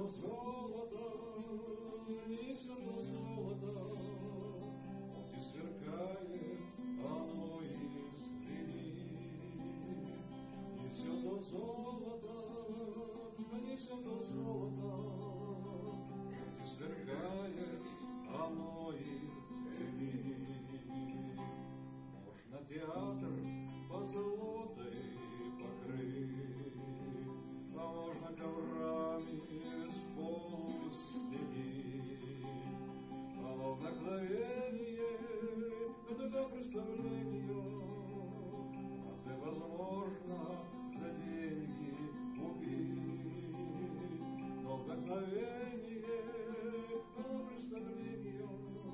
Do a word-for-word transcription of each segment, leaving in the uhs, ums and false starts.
то золото, несет то золото, хоть и сверкает оно из глины. Несет то золото, несет то золото, хоть и сверкает оно из глины. Можно театр позолотой покрыть, а можно коврами с полу стелить. А во вдохновение этого представления разве возможно за деньги купить? Но вдохновение этого представления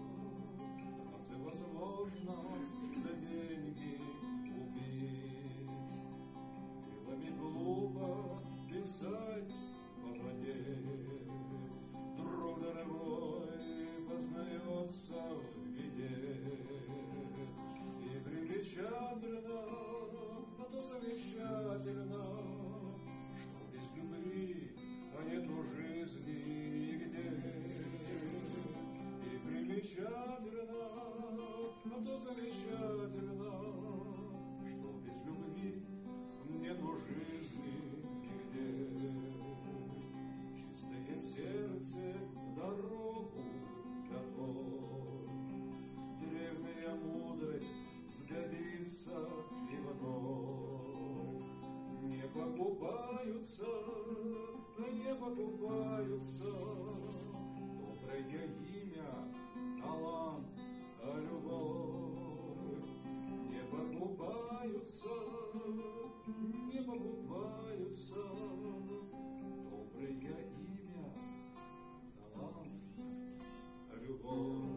разве возможно за деньги купить? Было бы глупо писать по воде, друг дорогой познается в беде. И примечательно, а то замечательно, что без любви а нету жизни нигде. И примечательно, а то замечательно, что без любви нету жизни нигде. Чистое сердце дорогу готов, древняя мудрость сгодится и вновь. Не покупаются, не покупаются доброе имя, талант, а любовь. Не покупаются, не покупаются доброе имя, талант, любовь.